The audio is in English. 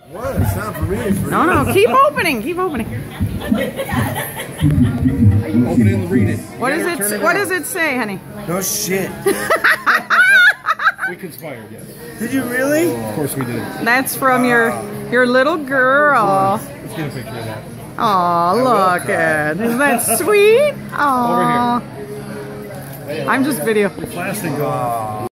What? It's not for me. It's for No, you. no, keep opening. Keep opening. Open it and read it. What does it? What does it say, honey? No shit. We conspired, yes. Did you really? Of course we did. That's from your little girl. Let's get a picture of that. Aw, look at. Isn't that sweet? Aw. Over here. I'm just video. Your plastic go.